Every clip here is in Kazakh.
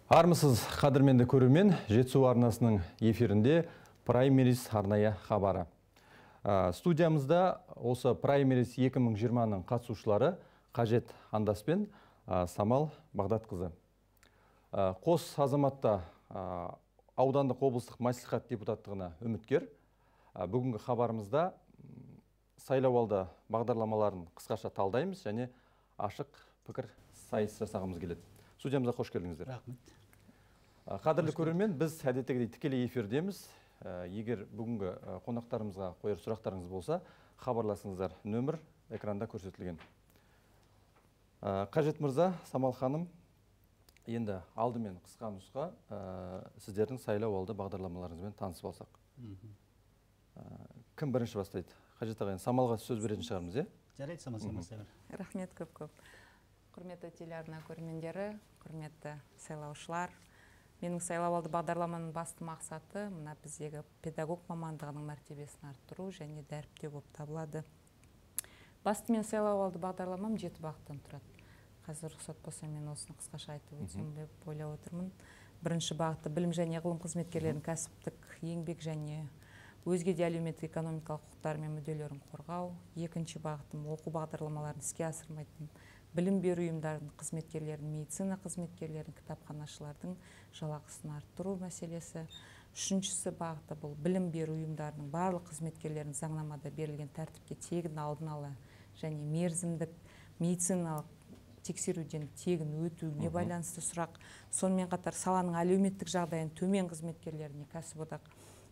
Армысыз қадірменді көрермен, Жетісу арнасының эфирінде праймериз арнайы хабары. Студиямызда осы праймериз 2020-ның қатысушылары Қажет Андас пен Самал Бағдатқызы. Қос азаматта аудандық облыстық мәслихат депутаттығына үміткер. Бүгінгі хабарымызда сайлауалды бағдарламаларын қысқаша талдаймыз және ашық пікір сайыс жасағымыз келеді. Студиямызға қош келдіңіздер. Рахмет. Қадірлі көрермен, біз әдеттегідей тікелей эфирдеміз. Егер бүгінгі қонақтарымызға қояр сұрақтарыңыз болса, хабарласыңыздар. Нөмір экранда көрсетілген. Қажет мырза, Самал ханым, енді алдымен қысқа нұсқа сіздердің сайлауалды бағдарламаларыңызбен танысып алсақ. Кім бірінші бастайды? Қажет ағайын, Самалға сөз беретін шығармыз, Жарайды, Самал. Рахмет көп. Құрметті телеарна көрермендері, құрметті сайлаушылар. Менің сайлауалды бағдарламаның басты мақсаты мына біздегі педагог мамандығының мәртебесін арттыру және дәріптеу болып табылады. Басты мен сайлауалды бағдарламам 7 бағыттан тұрады. Қазір рұқсат болса мен осыны қысқаша айтып өтсем деп ойлап отырмын. Бірінші бағыты білім және ғылым қызметкерлерінің кәсіптік еңбек және өзге де әлеуметтік экономикалық құқықтары мен мүдделерін қорғау. Екінші бағытым оқу бағдарламаларын іске асырмайтын білім беру ұйымдарының қызметкерлерінің, медицина қызметкерлерінің, кітапханашылардың жалақысын арттыру мәселесі. Үшіншісі бағыты бұл білім беру ұйымдарының барлық қызметкерлерінің заңнамада берілген тәртіпке тегін алдын ала және мерзімдік медициналық тексеруден тегін өтуіне байланысты сұрақ. Сонымен қатар саланың әлеуметтік жағдайын төмен қызметкерлеріне кәсіподақ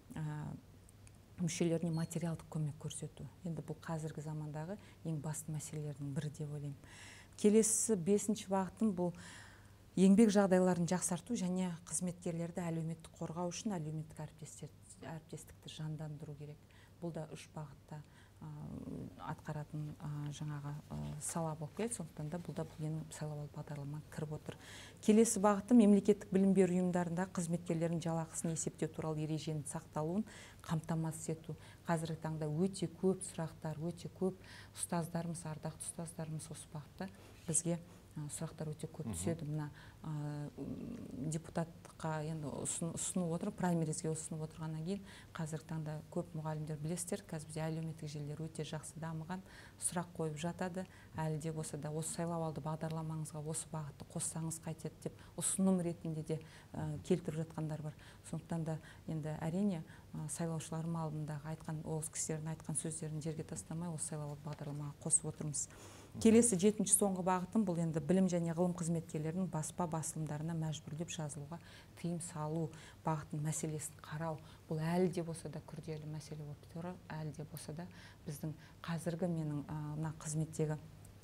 мүшелеріне материалдық көмек көрсету. Енді бұл қазіргі замандағы ең басты мәселелердің бірі деп ойлаймын. Келесі 5-ші бағытым бұл еңбек жағдайларын жақсарту және қызметкерлерді әлеуметтік қорғау үшін әлеуметтік әріптестікті жандандыру керек. Бұл да 3 бағытта атқаратын жаңағы сала болып келеді, сондықтан да бұл да менің сайлауалды бағдарламама кіріп отыр. Келесі бағыты мемлекеттік білім беру ұйымдарында қызметкерлердің жалақысын есептеу туралы ереженің сақталуын қамтамасыз ету. Қазіргі таңда өте көп сұрақтар, өте көп ұстаздарымыз, ардақты ұстаздарымыз осы бағытта бізге сұрақтар өте көп түседі. Мына депутатқа енді ұсынып отыр, праймеризге ұсынып отырғаннан кейін қазіргі таңда көп мұғалімдер білесіздер, қазір бізде әлеуметтік желілер өте жақсы дамыған, сұрақ қойып жатады. Әлі де болса да осы сайлауалды бағдарламаңызға осы бағытты қоссаңыз қайтеді деп ұсыным ретінде де келтіріп жатқандар бар. Сондықтан да енді әрине сайлаушыларым алдындағы айтқан осы кісілердің айтқан сөздерін жерге тастамай осы сайлауалды бағдарламаға қосып отырмыз. Келесі 7-ші соңғы бағытым бұл енді білім және ғылым қызметкерлерінің баспа басылымдарына мәжбүрлеп жазылуға тыйым салу бағытын мәселесін қарау. Бұл әлі де болса да күрделі мәселе болып тұр. Әлі де болса да біздің қазіргі менің мына қызметтегі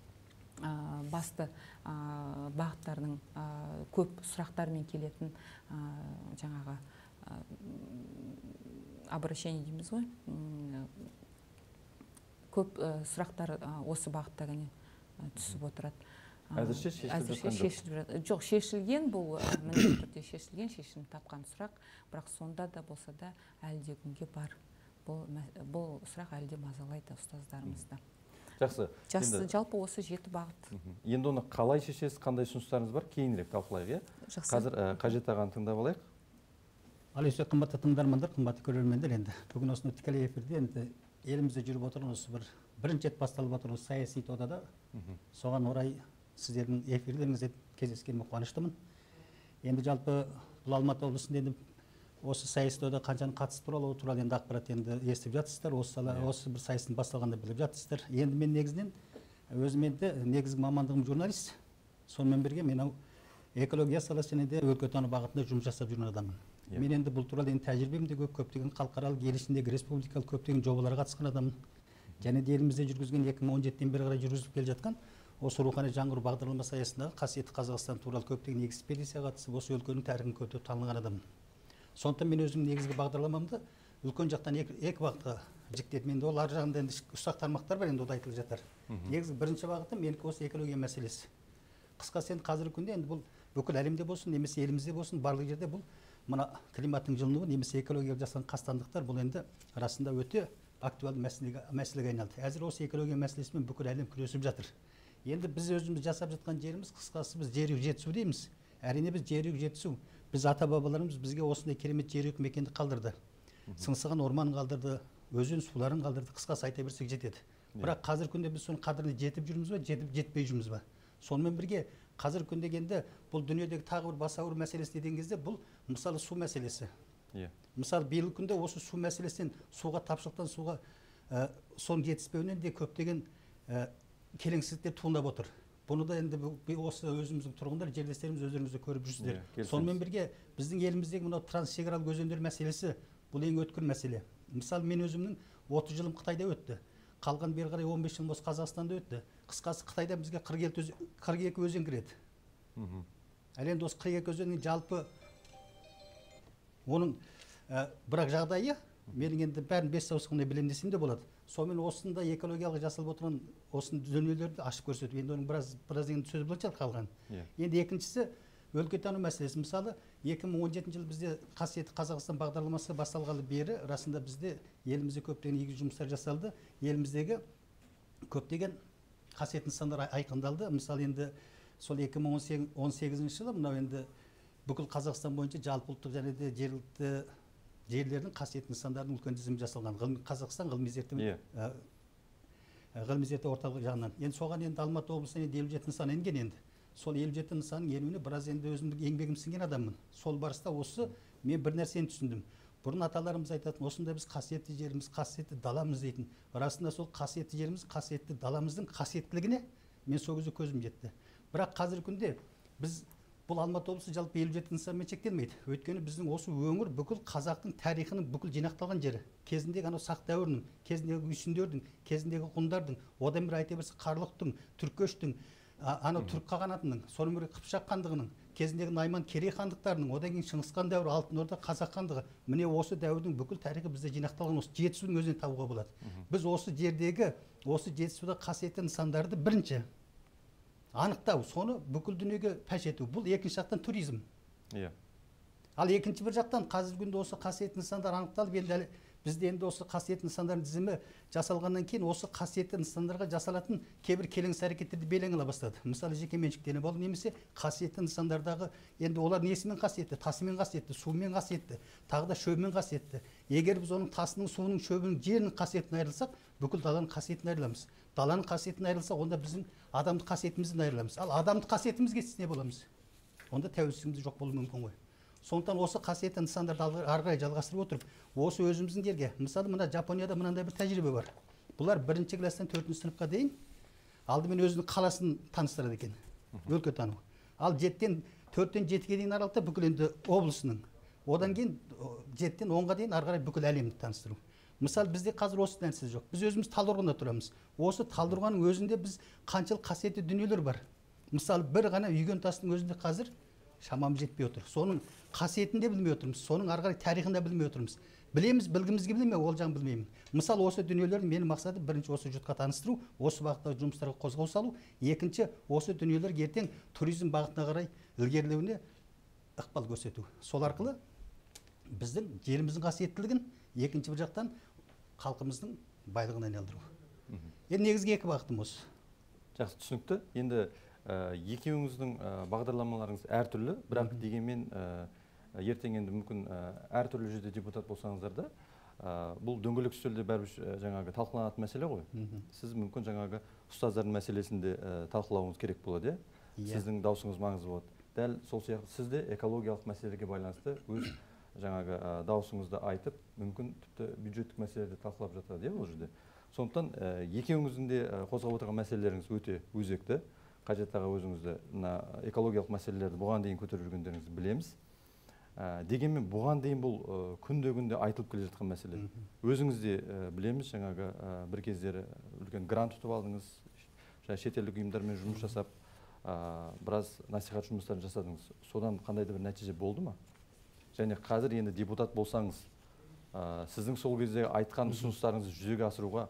басты бағыттардың көп сұрақтармен келетін жаңағы обращение дейміз ғой. Көп сұрақтар осы бағытта ғана түсіп отырады. Әзірше шешіліп жоқ, шешілген, бұл міндетті түрде шешілген, шешім тапқан сұрақ, бірақ сонда да болса да әлі де күнге бар. Бұл сұрақ әлі де мазалайды ұстаздарымызды. Жақсы. Жалпы осы 7 бағыт. Енді оны қалай шешесіз, қандай ұсыныстарыңыз бар? Кейінірек талқылайық, Жақсы. Қазір Қажет ағаны тыңдап алайық. Ал өте қымбатты тыңдармандар, қымбатты көрермендер, енді бүгін осыны тікелей эфирде енді елімізде жүріп отырған осы бірінші рет басталып отырған саяси додада соған орай сіздердің эфирлеріңізде кездескеніме қуаныштымын. Енді жалпы бұл Алматы облысында енді осы саяси дода қаншаның қатысып туралы енді ақпарат енді естіп жатсыздар. Осы бір сайыстың басталғанда біліп жатсыздар. Енді мен негізінен өзім енді негізгі мамандығым журналист. Сонымен бірге мен экология саласы және де өлкетану бағытында жұмыс жасап жүрген адаммын. Мен енді бұл туралы енді тәжірибем де көптеген халықаралық ел ішіндегі республикалық көптеген жобаларға қатысқан адаммын. Және де елімізде жүргізген 2017-тен бері қарай жүргізіліп келе жатқан осы рухани жаңғыру бағдарламасы аясындағы қасиетті Қазақстан туралы көптеген экспедицияға қатысып осы өлкенің тарихын көтеріп танылған адаммын. Сондықтан мен өзімнің негізгі бағдарламамды үлкен жақтан екі бағытқа жіктедім. Енді ол ар жағында енді ұсақ тармақтар бар, енді ол айтылып жатар. Негізгі бірінші бағыты менікі осы экология мәселесі. Қысқасы енді қазіргі күнде енді бұл бүкіл әлемде болсын, немесе елімізде болсын, барлық жерде бұл мына климаттың жылынуы немесе экологияға жасалған қастандықтар бұл енді расында өте актуалды мәселеге айналды. Әзір осы экология мәселесімен бүкіл әлем күресіп жатыр. Енді біз өзіміз жасап жатқан жеріміз, қысқасы біз жер жетісу дейміз. әрине біз жер үйге жетісу, біз ата бабаларымыз бізге осындай керемет жер үйік мекенді қалдырды. Сыңсыған орман қалдырды, өзен суларын қалдырды, қысқасы айта берсек жетеді. Бірақ қазір күнде біз соның қадіріне жетіп жүрміз ба, жетпей жүрміз ба? Сонымен бірге қазір күнде енді бұл дүниедегі тағы бір баса ауыр мәселесі деген кезде бұл мысалы су мәселесі. Мысалы биыл күнде осы су мәселесінен, суға тапшылықтан суға соның жетіспеуінен де көптеген келеңсіздіктер туындап отыр. Бұны да енді осы өзіміздің тұрғындар, жерлестеріміз өздеріңіз көріп жүрсіздер. Сонымен бірге біздің еліміздегі мынау трансшекаралық өзендер мәселесі бұл ең өткір мәселе. Мысалы мен өзімнің 30 жылым Қытайда өтті. Қалған бері қарай 15 жылым осы Қазақстанда өтті. Қысқасы Қытайда бізге 42 өзен кіреді. Ал енді осы 42 өзеннің жалпы оның бірақ жағдайы менің енді бәрін 5 саусағымдай білемін десем де болады. Сонымен осында экологиялық жасалып отырған осы дүниелерді ашып көрсетіп, енді оның біраз енді сөз болатын шығар қалған. Енді екіншісі өлкетану мәселесі. Мысалы 2017 жылы бізде қасиетті Қазақстан бағдарламасы басталғалы бері расында бізде елімізде көптеген игі жұмыстар жасалды. Еліміздегі көптеген қасиетті нысандар айқындалды. Мысалы енді сол 2018 жылы мынау енді бүкіл Қазақстан бойынша жалпы ұлттық және де жергілікті жерлердің қасиетті нысандарының үлкен тізімі жасалған. Қазақстан ғылыми зерттеу орталығы жағынан. Енді соған енді Алматы облысынан 57 нысан енген енді. Сол 57 нысанның енуіне біраз енді өзімдің еңбегім сіңген адаммын. Сол барыста осы мен бір нәрсені түсіндім. Бұрын аталарымыз айтатын, осында біз қасиетті жеріміз, қасиетті даламыз дейтін. Расында сол қасиетті жеріміз, қасиетті даламыздың қасиеттілігіне мен сол кезде көзім жетті. Бірақ қазіргі күнде біз бұл Алматы облысы жалпы 57 нысанмен шектелмейді. Өйткені біздің осы өңір бүкіл қазақтың тарихының бүкіл жинақталған жері. Кезіндегі анау сақ дәуірінің, кезіндегі үйсіндердің, кезіндегі ғұндардың, одан бері айта берсе Қарлұқтың, Түркештің, анау түрік қағанатының, сонымен бірге Қыпшақ хандығының, кезіндегі Найман Керей хандықтарының, одан кейін Шыңғыс хан дәуірі, Алтын Орда қазақ хандығы. Міне осы дәуірдің бүкіл тарихы бізде жинақталған осы Жетісудың өзінен табуға болады. Біз осы жердегі осы Жетісуда қасиетті нысандарды бірінші анықтау, соны бүкіл дүниеге паш ету. Бұл екінші жақтан туризм. Ал екінші бір жақтан қазіргі күнде осы қасиетті нысандар анықталып, енді бізде енді осы қасиетті нысандардың тізімі жасалғаннан кейін осы қасиетті нысандарға жасалатын кейбір келеңсіз әрекеттерді белең ала бастады. Мысалы жекеменшіктене болды, немесе қасиетті нысандардағы енді олар несімен қасиетті, тасымен қасиетті, суымен қасиетті, тағы да шөбімен қасиетті. Егер біз оның тасының, суының, шөбінің, жерінің қасиетін айырылсақ, бүкіл даланың қасиетін айырыламыз. Даланың қасиетін айырылса, онда біздің адамдық қасиетімізден айырыламыз. Ал адамдық қасиетімізге не боламыз? Онда тәуелсіздігіміз жоқ болуы мүмкін ғой. Сондықтан осы қасиетті нысандарды ары қарай жалғастырып отырып, осы өзіміздің жерге, мысалы мына Жапонияда мынандай бір тәжірибе бар. Бұлар 1-ші класстан 4-ші сыныпқа дейін алдымен өзінің қаласын таныстырады екен, өлкетану. Ал 4-тен 7-ге дейін аралықта бүкіл енді облысының, одан кейін 7-тен 10-ға дейін ары қарай бүкіл әлемді таныстыру. Мысалы бізде қазір осы нәрсе жоқ. Біз өзіміз Талдықорғанда тұрамыз. Осы Талдықорғанның өзінде біз қаншалық қасиетті дүниелер бар. Мысалы бір ғана үйген тастың өзінде қазір шамамыз жетпей отыр. Соның қасиетін де білмей отырмыз. Соның ары қарай тарихын да білмей отырмыз. Білеміз, білгіміз келмей ме, ол жағын білмеймін. Мысалы осы дүниелерді менің мақсаты бірінші осы жұртқа таныстыру, осы бағыттағы жұмыстарға қозғау салу, екінші осы дүниелер ертең туризм бағытына қарай ілгерілеуіне ықпал көрсету. Сол арқылы біздің жеріміздің қасиеттілігін, екінші бір жақтан халқымыздың байлығын айналдыру. Енді негізгі екі бағытым осы. Жақсы, түсінікті. Енді екеуіңіздің бағдарламаларыңыз әртүрлі, бірақ дегенмен ертең енді мүмкін әртүрлі жерде депутат болсаңыздар да, бұл дөңгелек үстелде бәрібір жаңағы талқыланатын мәселе ғой. Сіз мүмкін жаңағы ұстаздардың мәселесінде талқылауыңыз керек болады, сіздің даусыңыз маңызды болады. Дәл сол сияқты сіз де экологиялық мәселеге байланысты өз жаңағы даусыңызды айтып, мүмкін тіпті бюджеттік мәселелерді талқылап жатады бұл жерде. Сондықтан екеуіңіздің де қозғап отырған мәселелеріңіз өте өзекті. Қажет аға, өзіңізді экологиялық мәселелерді бұған дейін көтеріп жүргендеріңізді білеміз. Дегенмен бұған дейін бұл күнде айтылып келе жатқан мәселе. Өзіңіз де білеміз, жаңағы бір кездері үлкен грант ұтып алдыңыз, шетелдік ұйымдармен жұмыс жасап, біраз насихат жұмыстарын жасадыңыз. Содан қандай да бір нәтиже болды ма? Және қазір енді депутат болсаңыз, сіздің сол кезде айтқан ұсыныстарыңызды жүзеге асыруға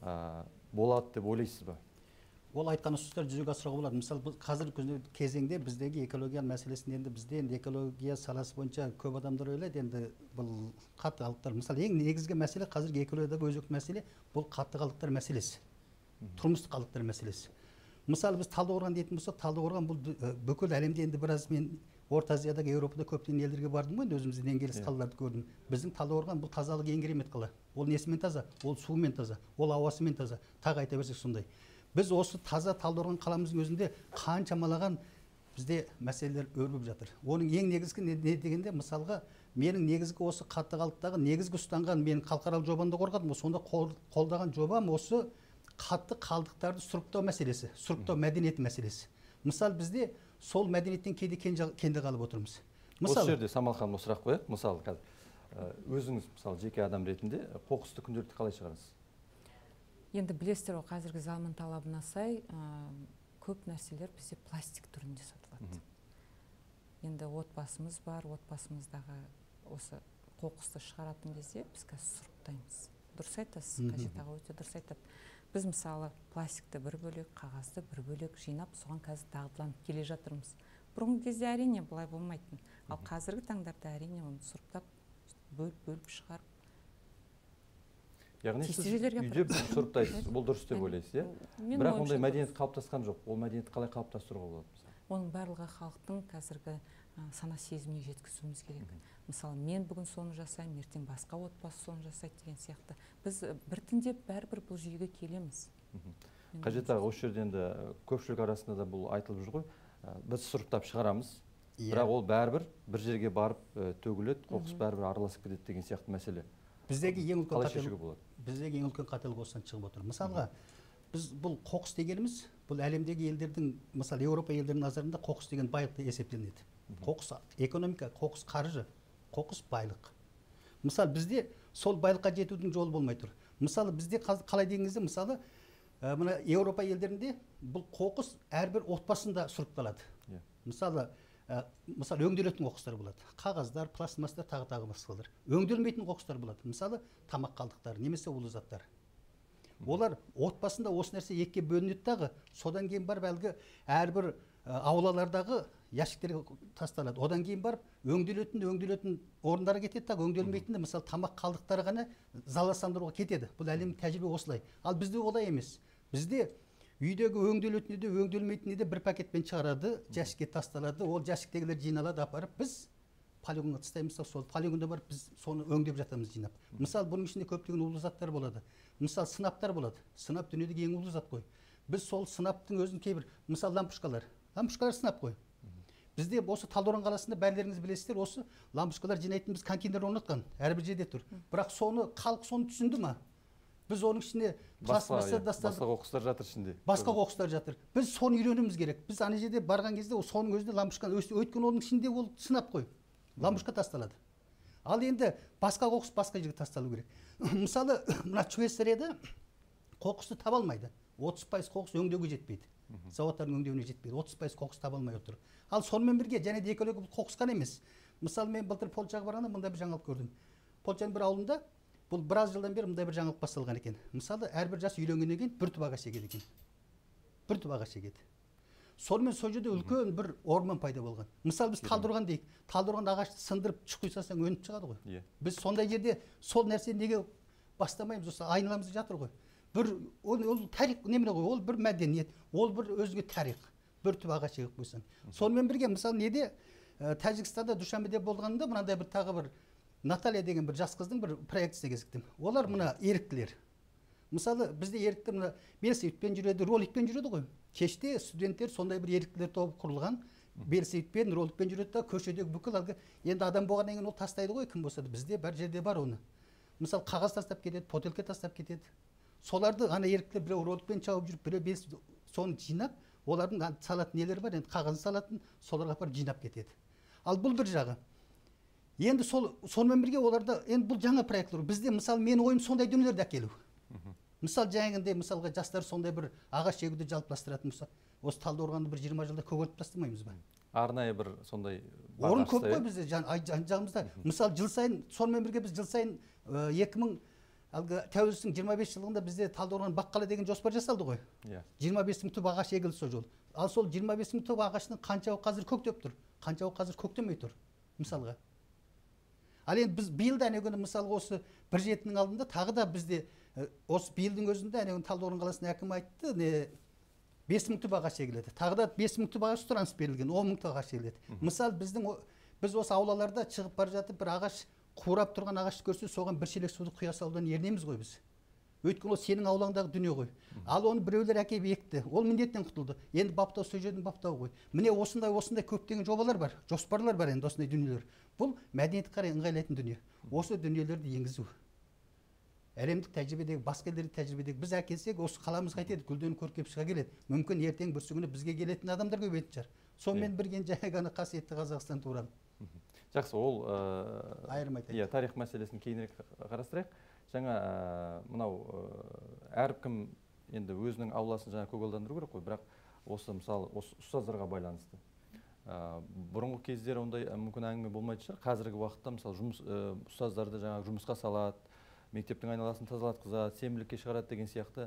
болады деп ойлайсыз ба? Ол айтқан ұсыныстар жүзеге асыруға болады. Мысалы, қазіргі кезеңде біздегі экология мәселесінде енді бізде енді экология саласы бойынша көп адамдар ойлайды, енді бұл қатты қалдықтар. Мысалы, ең негізгі мәселе қазіргі экологиядағы өзекті мәселе бұл қатты қалдықтар мәселесі. Тұрмыстық қалдықтар мәселесі. Мысалы, біз Талдықорған дейтін болсақ, Талдықорған бұл бүкіл әлемде енді біраз мен Орта Азиядағы, Еуропада көптеген елдерге бардым ғой, өзіміздің деңгейлес қалаларды көрдім. Біздің Талдықорған бұл тазалық ең керемет қала. Ол несімен таза? Ол суымен таза, ол ауасымен таза. Тағы айта берсек сондай. Біз осы таза Талдықорған қаламыздың өзінде қаншамалаған бізде мәселелер өрбіп жатыр. Оның ең негізгі не дегенде, мысалға, менің негізгі осы қатты қалдықтағы негізгі ұстанған мен халықаралық жобамда қорғадым. Сонда қолдаған жобам осы қатты қалдықтарды сұрыптау мәселесі, сұрыптау мәдениеті мәселесі. Мысалы, бізде сол мәдениеттен кейде кенде қалып отырмыз. Осы жерде Самал ханым сұрақ қояйық. Мысалы, өзіңіз мысалы жеке адам ретінде қоқысты күнделікті қалай шығарасыз? Енді білесіздер, қазіргі заман талабына сай көп нәрселер бізде пластик түрінде сатылады. Енді отбасымыз бар, отбасымыздағы осы қоқысты шығаратын кезде біз қазір сұрыптаймыз. Дұрыс айтасыз, Қажет аға өте дұрыс айтады. Біз мысалы пластикті бір бөлек, қағазды бір бөлек жинап, соған қазір дағдыланып келе жатырмыз. Бұрынғы кезде әрине бұлай болмайтын. Ал қазіргі таңдарда әрине оны сұрыптап, бөліп шығарып. Яғни сіз үйде сұрыптайсыз, бұл дұрыс деп ойлайсыз, иә? Бірақ ондай мәдениет қалыптасқан жоқ. Ол мәдениетті қалай қалыптастыруға болады? Оның барлығы халықтың қазіргі сана сезіміне жеткізуіміз керек. Мысалы, мен бүгін соны жасаймын, ертең басқа отбасы соны жасайды деген сияқты. Біз біртіндеп бәрібір бұл жүйеге келеміз. Қажет аға, осы жерде енді көпшілік арасында да бұл айтылып жүр ғой. Біз сұрыптап шығарамыз, бірақ ол бәрібір бір жерге барып төгіледі, қоқыс бәрібір араласып кетеді деген сияқты мәселе. Біздегі ең үлкен қателік осыдан шығып отыр. Мысалға, біз бұл қоқыс дегеніміз, бұл әлемдегі елдердің, мысалы Еуропа елдерінің назарында қоқыс деген байлық есептелінеді. Қоқыс экономика, қоқыс қаржы, қоқыс байлық. Мысалы, бізде сол байлыққа жетудің жолы болмай тұр. Мысалы, бізде қалай дегеніңізде, мысалы, мына Еуропа елдерінде бұл қоқыс әрбір отбасында сұрыпталады. Мысалы, өңделетін қоқыстар болады. Қағаздар, пластмастар, тағы басқалар. Өңделмейтін қоқыстар болады. Мысалы, тамақ қалдықтары, немесе улы заттар. Олар отбасында осы нәрсе екіге бөлінеді дағы, содан кейін барып әлгі әрбір аулалардағы ящиктерге тасталады. Одан кейін барып өңделетін орындарға кетеді дағы, өңделмейтінді, мысалы, тамақ қалдықтары ғана залалсыздандыруға кетеді. Бұл әлемдік тәжірибе осылай. Ал бізде олай емес. Бізде үйдегі өңделетінде де өңделмейтінде де бір пакетпен шығарады, жәшікке тасталады, ол жәшіктегілер жиналады, апарып біз полигонға тастаймыз, сол полигонда барып біз соны өңдеп жатамыз жинап. Мысалы, бұның ішінде көптеген улы заттар болады. Мысалы, сынаптар болады. Сынап дүниедегі ең улы зат қой. Біз сол сынаптың өзін кейбір, мысалы, лампушкалар сынап қой. Бізде осы Талдықорған қаласында бәрілеріңіз білесіздер, осы лампушкалар жинайтын біз контейнер орнатқан, әрбір жерде тұр. Бірақ халық соны түсінді ма? Біз оның ішіне басқа қоқыстар жатыр ішінде. Басқа қоқыстар жатыр. Біз соны үйренуіміз керек. Біз ана жерде барған кезде соның өзінде лампушканы өйткені оның ішінде ол сынап қой. Лампушка тасталады. Ал енді басқа қоқыс басқа жерге тасталу керек. Мысалы, мына Швейцарияда қоқысты таба алмайды. 30% қоқыс өңдеуге жетпейді. Зауыттардың өңдеуіне жетпейді. 30% қоқыс таба алмай отыр. Ал сонымен бірге және де экология қоқыс қана емес. Мысалы, мен былтыр Польшаға барғанда мындай бір жаңалық көрдім. Польшаның бір ауылында бұл біраз жылдан бері мындай бір жаңалық басталған екен. Мысалы, әрбір жас үйленгеннен кейін бір түп ағаш егеді екен. Бір түп ағаш егеді. Сонымен сол жерде үлкен бір орман пайда болған. Мысалы, біз Талдықорған дейік. Талдықорған ағашты сындырып шық құйсаң өніп шығады ғой. Біз сондай жерде сол нәрсені неге бастамаймыз? Осы айналамызда жатыр ғой. Ол тарих немене ғой? Ол бір мәдениет, ол бір өзіңе тарих. Бір түп ағаш егіп қойсаң. Сонымен бірге, мысалы, неде Тәжікстанда Душанбеде болғанда мынандай бір тағы бір Наталья деген бір жас қыздың бір проектісіне кезіктім. Олар мына еріктілер. Мысалы, бізде еріктілер мына велосипедпен жүреді, роликпен жүреді ғой. Кеште студенттер сондай бір еріктілер тобы құрылған, велосипедпен, роликпен жүреді да көшедегі бүкіл әлгі енді адам болғаннан кейін ол тастайды ғой, кім болса да. Бізде бар жерде бар оны. Мысалы, қағаз тастап кетеді, бөтелке тастап кетеді. Соларды ана еріктілер біреу роликпен шауып жүріп, біреу соны жинап, олардың салатын нелері бар, енді қағазын салатын, соларға апарып жинап кетеді. Ал бұл бір жағы. Енді сонымен бірге оларда енді бұл жаңа проекттер. Бізде мысалы менің ойым сондай дүниелерді әкелу. Мысалы жаңағындай мысалға жастар сондай бір ағаш егуді жалпыластыратын болса, осы Талдықорғанды бір 20 жылда көгертіп тастамаймыз ба? Арнайы бір сондай орын көп қой бізде жағымызда. Мысалы жыл сайын сонымен бірге біз жыл сайын 2000 әлгі тәуелсіздіктің 25 жылдығында бізде Талдықорған баққала деген жоспар жасалды ғой. 25 мың түп ағаш егілді сол жол. Ал сол 25 мың түп ағаштың қаншауы қазір көктеп тұр, қаншауы қазір көктемей тұр мысалға. Ал енді біз биылда әнегені мысалы осы бір жетінің алдында тағы да бізде осы биылдың өзінде әнегені Талдықорған қаласының әкімі айтты, 5.000 түп ағаш егіледі. Тағы да 5.000 түп ағаш сұраныс берілген, 10.000 түп ағаш егіледі. Мысалы, біз осы аулаларда шығып бара жатып бір ағаш қурап тұрған ағашты көрсе, соған бір шелек суды құя салудан ерінеміз ғой біз. Өйткені ол сенің аулаңдағы дүние ғой. Ал оны біреулер әкеп екті. Ол міндеттен құтылды. Енді баптау сол жердің баптауы ғой. Міне осындай көптеген жобалар бар, жоспарлар бар енді осындай дүниелер. Бұл мәдениетке қарай ыңғайлайтын дүние. Осы дүниелерді енгізу. Әлемдік тәжірибедегі, басқа елдердің тәжірибедегі біз әкелсек, осы қаламызға айтеді, гүлденіп көркейіп шыға келеді. Мүмкін ертең бір күні бізге келетін адамдар көбейтін шығар. Сонымен бірге жаңа ғана қасиетті Қазақстан туралы. Жақсы, ол айырым айтайық. Иә, тарих мәселесін кейінірек қарастырайық. Жаңа мынау әркім енді өзінің ауласын жаңа көгалдандыру керек қой, бірақ осы мысалы осы ұстаздарға байланысты. Бұрынғы кездері ондай мүмкін әңгіме болмайтын шығар. Қазіргі уақытта мысалы ұстаздарды жаңа жұмысқа салады, мектептің айналасын тазалатқызады, сенбілікке шығарады деген сияқты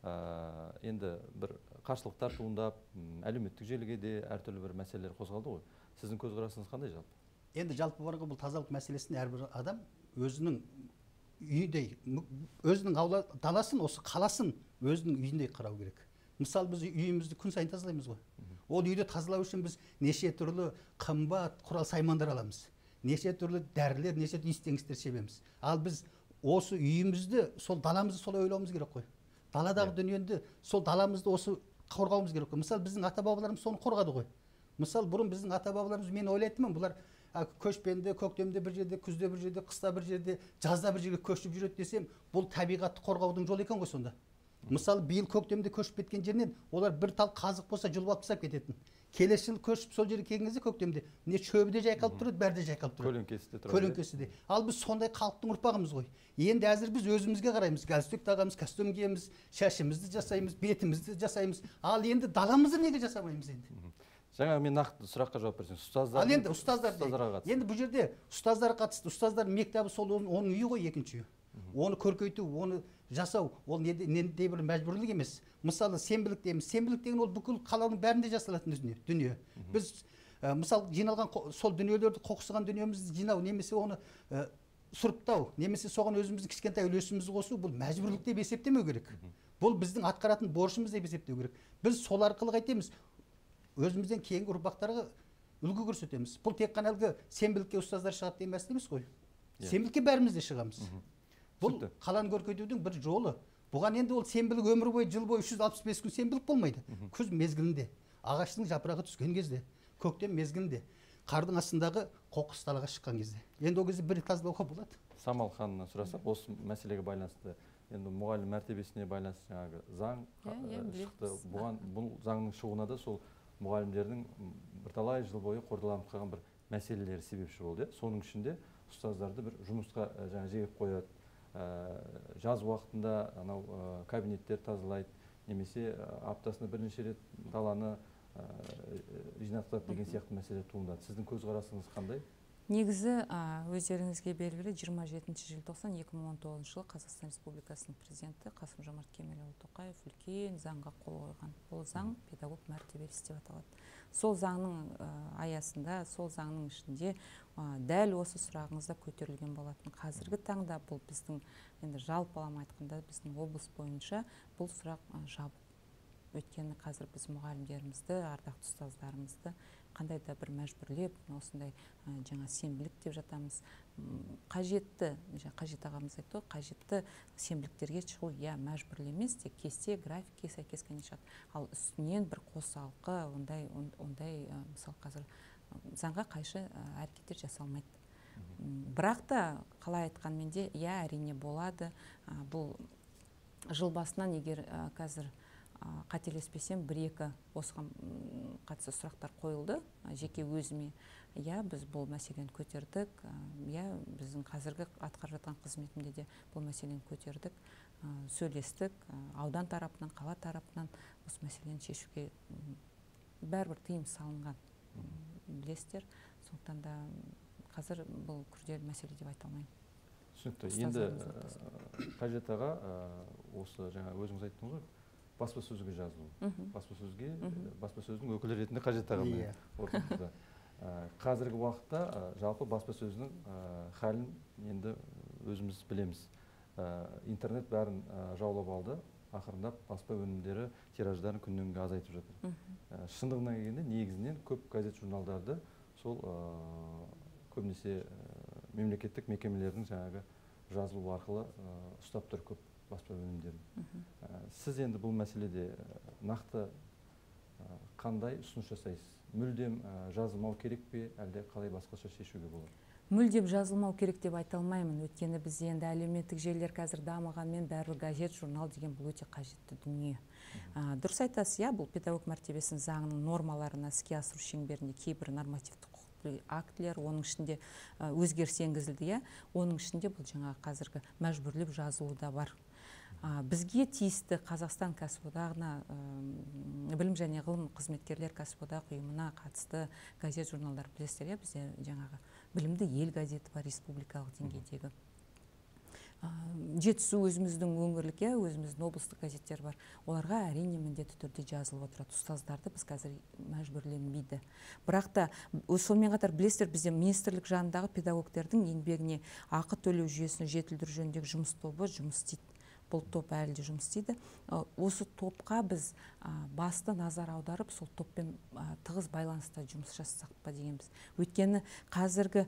енді бір қарсылықтар туындап, әлеуметтік желіге де әртүрлі бір мәселелер қозғалды ғой. Сіздің көзқарасыңыз қандай жалпы? Енді жалпы барғы бұл тазалық мәселесін әрбір адам өзінің үйіндей, өзінің аула даласын, осы қаласын өзінің үйіндей қарау керек. Мысалы, біз үйімізді күн сайын тазалаймыз ғой. Ол үйді тазалау үшін біз неше түрлі қымбат құрал саймандар аламыз. Неше түрлі дәрілер, неше түрлі иістеңістер себеміз. Ал біз осы үйімізді, сол даламызды солай ойлауымыз керек қой. Даладағы дүниені, сол даламызды осы қорғауымыз керек қой. Мысалы, біздің ата-бабаларымыз соны қорғады ғой. Мысалы, бұрын біздің ата-бабаларымыз, мен ойлайтынмын, бұлар көшпенді, көктемде бір жерде, күзде бір жерде, қыста бір жерде, жазда бір жерге көшіп жүреді десем, бұл табиғатты қорғаудың жолы екен ғой сонда. Мысалы, биыл көктемде көшіп кеткен жерінен олар бір тал қазық болса жұлып алып тастап кететін. Келесі жыл көшіп сол жерге келген кезде көктемде міне шөбі де жайқалып тұрады, бәрі де жайқалып тұрады. Көлеңкесі де тұрады. Көлеңкесі де. Ал біз сондай халықтың ұрпағымыз ғой. Енді әзір біз өзімізге қараймыз, галстук тағамыз, костюм киеміз, шашымызды жасаймыз, бетімізді жасаймыз. Ал енді даламызды неге жасамаймыз енді? Жаңа мен нақты сұраққа жауап берсем, ұстаздар. Ал енді ұстаздарға бұл жерде ұстаздарға қатысты, ұстаздар мектебі сол оның үйі ғой, екінші үйі. Оны көркейту, оны жасау, ол нендей бір мәжбүрлік емес. Мысалы, сенбілік дейміз. Сенбілік деген ол бүкіл қаланың бәрінде жасалатын дүние. Біз мысалы жиналған сол дүниелерді, қоқсыған дүниемізді жинау, немесе оны сұрыптау, немесе соған өзіміздің кішкентай үлесімізді қосу, бұл мәжбүрлік деп есептемеу керек. Бұл біздің атқаратын борышымыз деп есептеу керек. Біз сол арқылы қайтеміз, өзімізден кейінгі ұрпақтарға үлгі көрсетеміз. Бұл тек қана әлгі сенбілікке ұстаздар шығады деген мәселе емес қой. Сенбілікке бәріміз де шығамыз. Бұл қаланы көркейтудің бір жолы. Бұған енді ол сенбілік өмір бойы, жыл бойы 365 күн сенбілік болмайды. Күз мезгілінде, ағаштың жапырағы түскен кезде, көктем мезгілінде, қардың астындағы қоқыс далаға шыққан кезде. Енді ол кезде бір тазалауға болады. Самал ханымнан сұрасақ, осы мәселеге байланысты, енді мұғалім мәртебесіне байланысты жаңағы заң шықты. Бұл заңның шығуына да сол мұғалімдердің бірталай жыл бойы қордаланып қалған бір мәселелері себепші болды. Соның ішінде ұстаздарды бір жұмысқа жаңа жегіп қояды. Жаз уақытында анау кабинеттер тазалайды, немесе аптасына бірнеше рет даланы жинақтады деген сияқты мәселе туындады. Сіздің көзқарасыңыз қандай? Негізі өздеріңізге белгілі 27 желтоқсан 2019 жылы Қазақстан Республикасының президенті Қасым-Жомарт Кемелұлы Тоқаев үлкен заңға қол қойған. Бұл заң педагог мәртебесі деп аталады. Сол заңның аясында, сол заңның ішінде дәл осы сұрағыңызда көтерілген болатын. Қазіргі таңда бұл біздің, енді жалпылама айтқанда, біздің облыс бойынша бұл сұрақ жабық. Өйткені қазір біз мұғалімдерімізді, ардақты ұстаздарымызды қандай да бір мәжбүрлеп, осындай жаңа сенбілік деп жатамыз. Қажетті ағамыз айтты ғой, қажетті сенбіліктерге шығу, мәжбүрлі емес, тек кесте, графикке сәйкес қана шығады. Ал үстінен бір қосалқы, ондай мысалы қазір заңға қайшы әрекеттер жасалмайды. Бірақ та қалай айтқанмен де, әрине болады. Бұл жыл басынан егер қазір қателеспесем, бір-екі осыған қатысты сұрақтар қойылды, жеке өзіме. Біз бұл мәселені көтердік, біздің қазіргі атқарып жатқан қызметімде де бұл мәселені көтердік, сөйлестік, аудан тарапынан, қала тарапынан осы мәселені шешуге бәрібір тыйым салынған, білесіздер. Сондықтан да қазір бұл күрделі мәселе деп айта алмаймын. Түсінікті. Енді Қажет аға, осы жаңа өзіңіз айттыңыз ғой, баспасөзге жазылу. Баспасөздің өкілі ретінде Қажет ағамен ортамызда. Қазіргі уақытта жалпы баспасөздің халін енді өзіміз білеміз. Интернет бәрін жаулап алды. ақырындап баспа өнімдері тираждарын күннен күнге азайтып жатыр. Шындығына келгенде негізінен көп газет журналдарды сол көбінесе мемлекеттік мекемелердің жаңағы жазылу арқылы ұстап тұр көп баспа өнімдерін. Сіз енді бұл мәселеде нақты қандай ұсыныс жасайсыз? Мүлдем жазылмау керек пе, әлде қалай басқаша шешуге болады? Мүлдем жазылмау керек деп айта алмаймын. Өйткені бізде енді әлеуметтік желілер қазір дамығанмен бәрібір газет, журнал деген бұл өте қажетті дүние. Дұрыс айтасыз, иә, бұл педагог мәртебесінің заңының нормаларына іске асыру шеңберінде кейбір нормативтік құқықтық актілер, оның ішінде өзгеріс енгізілді, иә. Оның ішінде бұл жаңағы қазіргі мәжбүрлеп жазылу да бар. Бізге тиісті Қазақстан кәсіподағына, білім және ғылым қызметкерлер кәсіподақ ұйымына қатысты газет журналдар білесіздер, иә, бізде жаңағы білімді ел газеті бар республикалық деңгейдегі. Жетісу өзіміздің өңірлік, өзіміздің облыстық газеттер бар. Оларға әрине міндетті түрде жазылып отырады. Ұстаздарды біз қазір мәжбүрленбейді. Бірақ та сонымен қатар білесіздер, бізде министрлік жанындағы педагогтердің еңбегіне ақы төлеу жүйесін жетілдіру жөніндегі жұмыс тобы жұмыс істейді. Бұл топ әлі де жұмыс істейді. Осы топқа біз басты назар аударып, сол топпен тығыз байланыста жұмыс жасасақ па дегенбіз. Өйткені қазіргі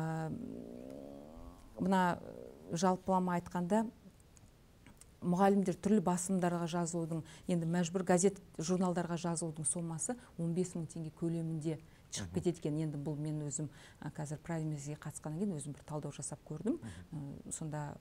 мына жалпылама айтқанда мұғалімдер түрлі басылымдарға жазылудың, енді мәжбүр газет журналдарға жазылудың сомасы 15 000 теңге көлемінде шығып кетеді екен. Енді бұл мен өзім қазір праймеризге қатысқаннан кейін өзім бір талдау жасап көрдім. Сонда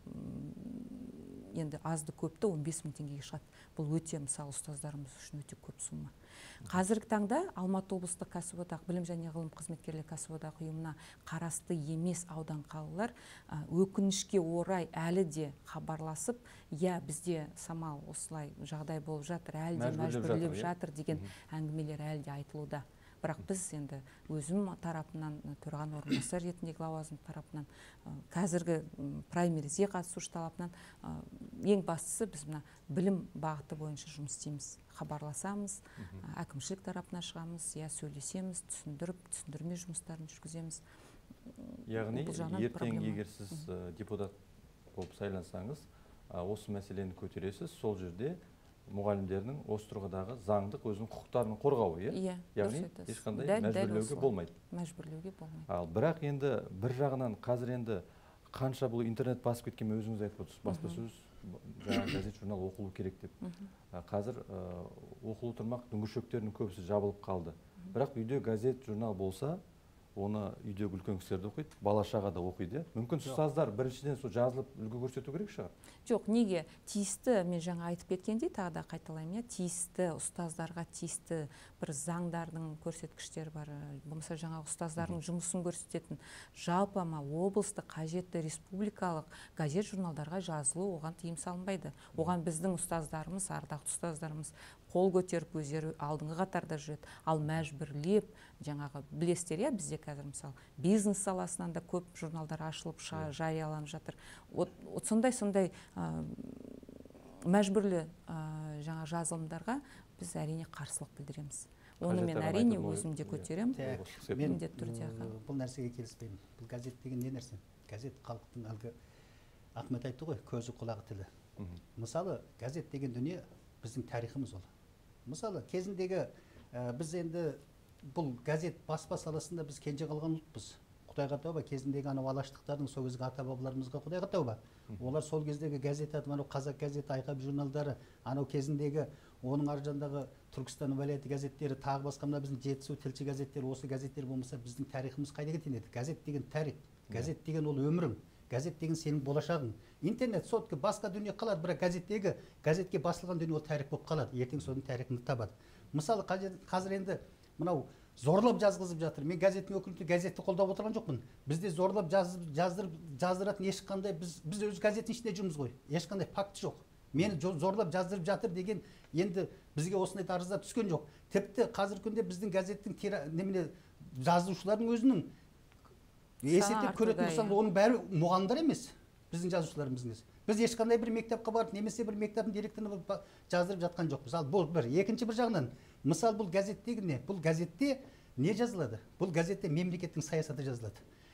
енді азды көпті 15 000 теңгеге шығады. Бұл өте, мысалы, ұстаздарымыз үшін өте көп сума. Қазіргі таңда Алматы облыстық кәсіподақ, білім және ғылым қызметкерлер кәсіподақ ұйымына қарасты емес аудан қалалар өкінішке орай әлі де хабарласып, иә, бізде самал осылай жағдай болып жатыр, әлі де мәжбүрлеп жатыр деген әңгімелер әлі де айтылуда. Бірақ біз енді өзім тарапынан, төрағаның орынбасары ретіндегі лауазым тарапынан, қазіргі праймеризге қатысушы талапынан ең бастысы біз мына білім бағыты бойынша жұмыс істейміз. Хабарласамыз, әкімшілік тарапына шығамыз, иә, сөйлесеміз, түсіндірме жұмыстарын жүргіземіз. Яғни ертең егер сіз депутат болып сайлансаңыз, осы мәселені көтересіз, сол жерде мұғалімдердің осы тұрғыдағы заңдық өзінің құқықтарын қорғауы, иә? Яғни ешқандай мәжбүрлеуге болмайды. Мәжбүрлеуге болмайды. Ал бірақ енді бір жағынан қазір енді қанша бұл интернет басып кеткен, өзіңіз айтып отырсыз, баспасөз, жаңа газет журнал оқылу керек деп. Қазір оқылу тұрмақ дүңгіршектерінің көбісі жабылып қалды. Бірақ үйде газет журнал болса, оны үйдегі үлкен кісілер де оқиды, бала-шаға да оқиды. Мүмкін ұстаздар біріншіден сол жазылып үлгі көрсету керек шығар? Жоқ, неге? Тиісті, мен жаңа айтып кеткендей, тағы да қайталаймын, тиісті ұстаздарға тиісті бір заңдардың көрсеткіштері бар. Болмаса жаңа ұстаздардың жұмысын көрсететін жалпыма облыстық қажетті республикалық газет журналдарға жазылу оған тыйым салынбайды. Оған біздің ұстаздарымыз, ардақты ұстаздарымыз қол көтеріп өздері алдыңғы қатарда жүреді. Ал мәжбүрлеп, жаңағы білесіздер, иә, бізде қазір мысалы бизнес саласынан да көп журналдар ашылып жарияланып жатыр. Сондай мәжбүрлі жаңа жазылымдарға біз әрине қарсылық білдіреміз. Оны мен әрине өзім де көтерем. Мен бұл нәрсеге келіспеймін. Бұл газет деген не нәрсе? Газет халықтың әлгі Ахмет айтты ғой, көзі құлағы тілі. Мысалы, газет деген дүние біздің тарихымыз ол. Мысалы, кезіндегі біз енді бұл газет баспа саласында біз кенже қалған ұлтпыз. Құдайға тәуба, кезіндегі анау алаштықтардың сол кездегі ата-бабаларымызға Құдайға тәуба. Олар сол кездегі газет, анау қазақ газеті, айқап журналдары, анау кезіндегі оның аржандағы Түркістан уәлаяты газеттері, тағы басқа мына біздің Жетісу тілші газеттері, осы газеттер болмаса біздің тарихымыз қайда кетеді? Газет деген тарих, газет деген ол өмірің, газет деген сенің болашағың. Интернет, сотка, басқа дүние қалады, бірақ газетке басылған дүние ол тарих болып қалады. Ертең соның тарихын табады. Мысалы, қазір енді мынау зорлап жазғызып жатыр. Мен газеттің өкілі газетті қолдап отырған жоқпын. Бізде зорлап жаздыратын ешқандай, біз өз газеттің ішінде жүрміз ғой. Ешқандай факт жоқ. Мені зорлап жаздырып жатыр деген енді бізге осындай арыздар түскен жоқ. Тіпті қазіргі күнде біздің газеттің жазушылардың өзінің есептеп көретін болсаң, оның бәрі мұғалімдер емес, біздің жазушыларымыз. Біз ешқандай бір мектепке барып, немесе бір мектептің директорына жаздырып жатқан жоқпыз. Ал бұл бір, екінші бір жағынан, мысалы бұл газеттегі не? Бұл газетте не жазылады? Бұл газетте мемлекеттің саясаты жазылады.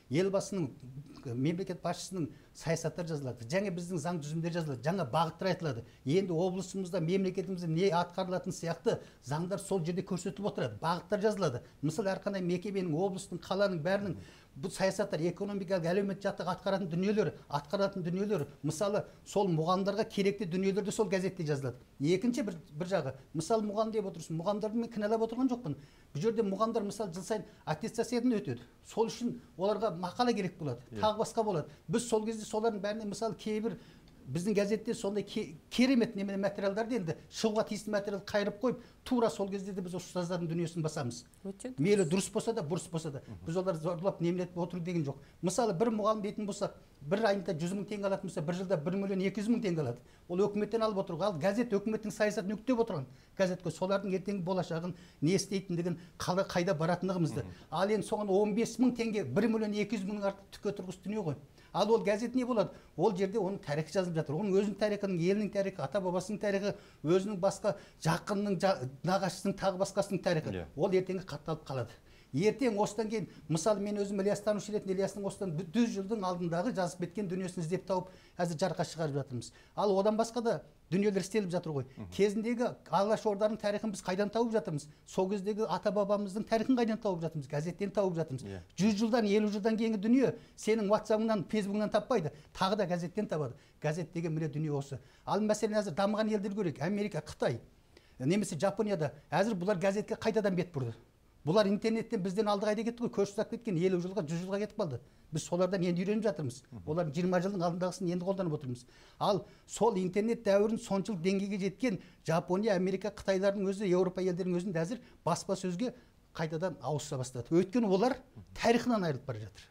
елбасының, мемлекет басшысының саясаттары жазылады, жаңа біздің заң түзімдер жазылады, жаңа бағыттар айтылады. Енді облысымызда, мемлекетімізде не атқарылатын сияқты заңдар сол жерде көрсетіліп отырады, бағыттар жазылады. Мысалы, әрқандай мекеменің, облыстың, қаланың бәрінің бұл саясаттар, экономикалық, әлеуметтік жақтағы атқаратын дүниелер, мысалы, сол мұғалімдерге керекті дүниелер де сол газетте жазылады. Екінші бір жағы, мысалы, мұғалім деп отырсың, мұғалімдерді мен кінәлап отырған жоқпын. Бұл жерде мұғалімдер, мысалы, жыл сайын аттестациядан өтеді. Сол үшін оларға мақала керек болады, тағы басқа болады. Біз сол кезде солардың бәріне, мысалы, кейбір біздің газетте сондай керемет немене материалдарды енді шығуға тиісті материал қайырып қойып, тура сол кезде де біз ұстаздардың дүниесін басамыз. Мейлі дұрыс болса да, бұрыс болса да. Біз олар зорлап немелетіп отыру деген жоқ. Мысалы, бір мұғалім дейтін болсақ, бір айында 100 мың теңге алатын болса, бір жылда 1 миллион 200 мың теңге алады. Ол өкіметтен алып отыр. Ал газет өкіметтің саясатын жүктеп отырған. Газетке солардың ертеңгі болашағын, не істейтіндігін, қайда баратындығымызды. Ал енді соған 15 мың теңге, 1 миллион 200 мыңның артып түкке тұрғыз дүние ғой. Ал ол газет не болады? Ол жерде оның тарихы жазылып жатыр. Оның өзінің тарихының, елінің тарихы, ата бабасының тарихы, өзінің басқа жақынның, нағашысының, тағы басқасының тарихы. Ол ертеңгі қатталып қалады. Ертең осыдан кейін, мысалы, мен өзім Ильястанушы ретінде Ильястың осыдан 100 жылдың алдындағы жазып кеткен дүниесін іздеп тауып, әзір жарыққа шығарып жатырмыз. Ал одан басқа да дүниелер істеліп жатыр ғой. Кезіндегі Алаш орданың тарихын біз қайдан тауып жатырмыз? Сол кездегі ата бабамыздың тарихын қайдан тауып жатырмыз? Газеттен тауып жатырмыз. 100 жылдан, 50 жылдан кейінгі дүние сенің WhatsApp-ыңнан, Facebook-ынан таппайды, тағы да газеттен табады. Газет деген міне дүние осы. Ал мәселен әзір дамыған елдер көрейік, Америка, Қытай, немесе Жапонияда әзір бұлар газетке қайтадан бет бұрды. Бұлар интернеттен бізден алды қайда кетті ғой, көш ұзап кеткен, 50 жылға, 100 жылға кетіп қалды. Біз солардан енді үйреніп жатырмыз. Олардың 20 жылдың алдындағысын енді қолданып отырмыз. Ал сол интернет дәуірін соншалық деңгейге жеткен Жапония, Америка, Қытайлардың өзі, Еуропа елдерінің өзінде әзір баспасөзге қайтадан ауыса бастады. Өйткені олар тарихынан айырылып бара жатыр.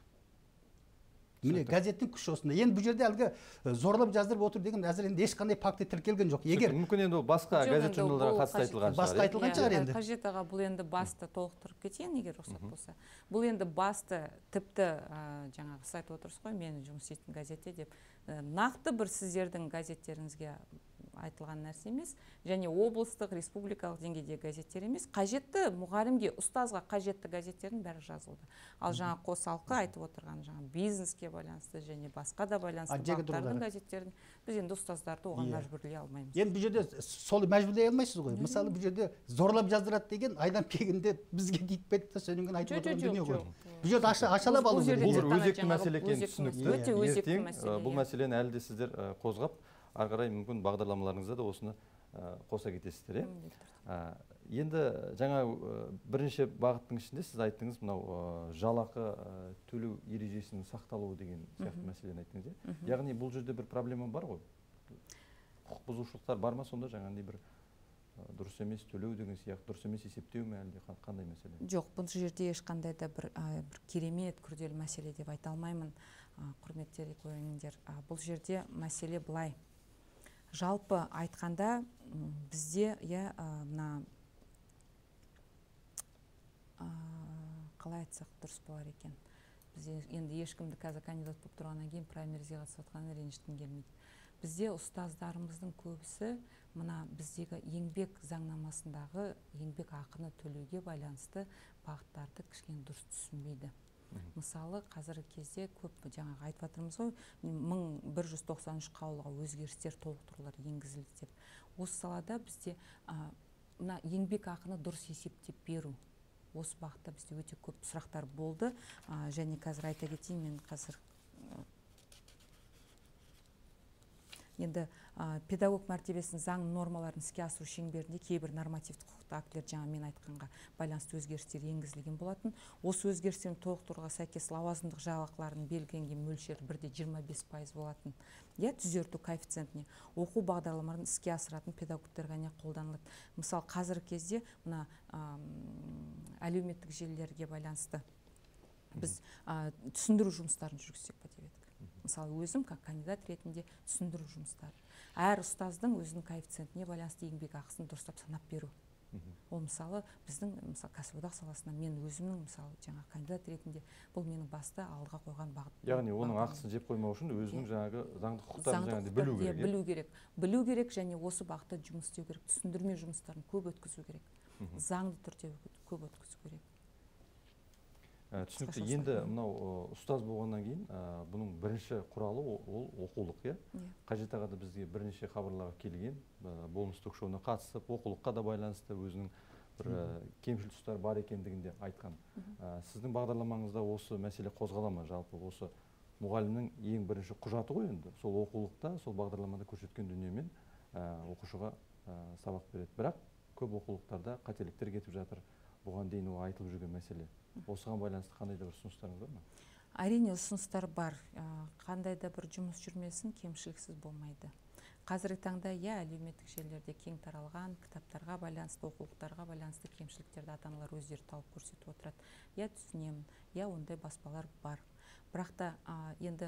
Міне газеттің күші осында. Енді бұл жерде әлгі зорлап жаздырып отыр деген әзір енді ешқандай факті тіркелген жоқ. Егер мүмкін енді басқа газет журналдарға қатысты айтылған шығар. Басқа айтылған шығар енді. Қажет аға, бұл енді басты толықтырып кетейін, егер рұқсат болса. Бұл енді басты тіпті жаңағы сіз айтып отырсыз ғой, мен жұмыс істейтін газетте деп. Нақты бір сіздердің газеттеріңізге айтылған нәрсе емес, және облыстық, республикалық деңгейдегі газеттер емес, қажетті мұғалімге, ұстазға қажетті газеттердің бәрі жазылды. Ал жаңа қосалқы айтып отырған жаңа бизнеске байланысты және басқа да байланысты бағыттардың газеттерін біз енді ұстаздарды оған мәжбүрлей алмаймыз. Енді бұл жерде сол мәжбүрлей алмайсыз ғой. Мысалы, бұл жерде зорлап жаздырады деген айдан келгенде бізге тиіп та сөніңген айтып отырған дүние ғой. Бұл жерде ашалап алу керек. Бұл бір өзекті мәселе екені түсінікті. Өте өзекті мәселе. Бұл мәселені әлі де сіздер қозғап, ары қарай мүмкін бағдарламаларыңызда да осыны қоса кетесіздер. Енді жаңа бірінші бағыттың ішінде сіз айттыңыз, мынау жалақы төлеу ережесінің сақталуы деген сияқты мәселені айттыңыз. Яғни бұл жерде бір проблема бар ғой. Құқық бұзушылықтар бар ма сонда, жаңағындай бір дұрыс емес төлеу деген сияқты, дұрыс емес есептеу ме, әлде қандай мәселе? Жоқ, бұл жерде ешқандай да бір керемет күрделі мәселе деп айта алмаймын, құрметті көрермендер. Бұл жерде мәселе былай. Жалпы айтқанда бізде мына қалай айтсақ дұрыс болар екен. Бізде енді ешкімді қазір кандидат болып тұрғаннан кейін праймеризге қатысып жатқанын ренжіткім келмейді. Бізде ұстаздарымыздың көбісі мына біздегі еңбек заңнамасындағы еңбек ақыны төлеуге байланысты бағыттарды кішкене дұрыс түсінбейді. Мысалы, қазіргі кезде көп жаңағы айтып жатырмыз ғой, 1193 қаулыға өзгерістер, толықтырулар енгізілді деп. Осы салада бізде мына еңбек ақыны дұрыс есептеп беру. Осы бағытта бізде өте көп сұрақтар болды. Және қазір айта кетейін, мен қазір енді педагог мәртебесінің заң нормаларын іске асыру шеңберінде кейбір нормативті құқықты актілер жаңа мен айтқанға байланысты өзгерістер енгізілген болатын. Осы өзгерістердің толықтыруға сәйкес лауазымдық жалақылардың белгіленген мөлшері 1,25% болатын. Түзерту коэффициентіне оқу бағдарламаларын іске асыратын педагогтер ғана қолданылады. Мысалы, қазіргі кезде мына әлеуметтік желілерге байланысты біз түсіндіру жұмыстарын жүргізсек па деп едік. Мысалы, өзім кандидат ретінде түсіндіру жұмыстары. Әр ұстаздың өзінің коэффициентіне байланысты еңбек ақысын дұрыстап санап беру. Ол мысалы біздің кәсіподақ саласына мен өзімнің мысалы жаңа кандидат ретінде бұл менің басты алдыға қойған бағыт. Яғни оның ақысын жеп қоймау үшін өзінің жаңағы заңдық құқықтарын білу керек. Білу керек. Білу керек және осы бағытта жұмыс істеу керек. Түсіндірме жұмыстарын көп өткізу керек. Заңды түрде көп өткізу керек. Түсінікті. Енді мынау ұстаз болғаннан кейін бұның бірінші құралы ол оқулық, иә? Қажет ағада бізге бірнеше хабарларға келген, болмыс ток-шоуына қатысып, оқулыққа да байланысты өзінің бір кемшіл тұстар бар екендігінде айтқан. Сіздің бағдарламаңызда осы мәселе қозғала ма? Жалпы осы мұғалімнің ең бірінші құжаты ғой енді. Сол оқулықта, сол бағдарламада көрсеткен дүниемен оқушыға сабақ береді. Бірақ көп оқулықтарда қателіктер кетіп жатыр. Бұған дейін ол айтылып жүрген мәселе. Осыған байланысты қандай да бір ұсыныстарыңыз бар ма? Әрине ұсыныстар бар. Қандай да бір жұмыс жүрмесін кемшіліксіз болмайды. Қазіргі таңда әлеуметтік желілерде кең таралған кітаптарға байланысты, оқулықтарға байланысты кемшіліктерді ата-аналар өздері тауып көрсетіп отырады. Түсінемін, ондай баспалар бар. Бірақ та енді